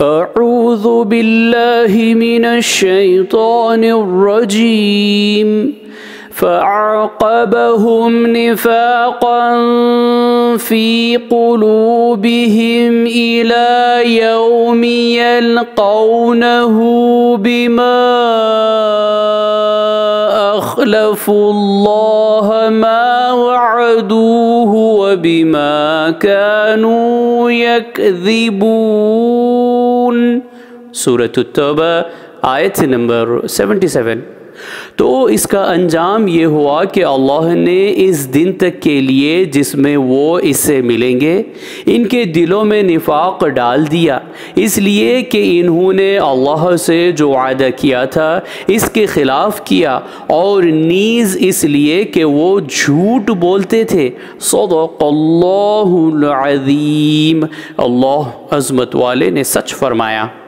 अऊज़ु बिल्लाहि मिनश्शैतानिर्रजीम फ़अक़बहुम निफ़ाक़न फ़ी क़ुलूबिहिम इला यौमि यल्क़ौनहु बिमा अख़लफ़ुल्लाह मा वअदूहु व बिमा कानू यकज़िबून। सूरह तौबा आयत नंबर 77। तो इसका अंजाम ये हुआ कि अल्लाह ने इस दिन तक के लिए जिसमें वो इससे मिलेंगे इनके दिलों में निफाक डाल दिया, इसलिए कि इन्होंने अल्लाह से जो वादा किया था इसके ख़िलाफ़ किया, और नीज़ इसलिए कि वो झूठ बोलते थे। सदक़ल्लाहुल अज़ीम, अल्लाह अज़मत वाले ने सच फरमाया।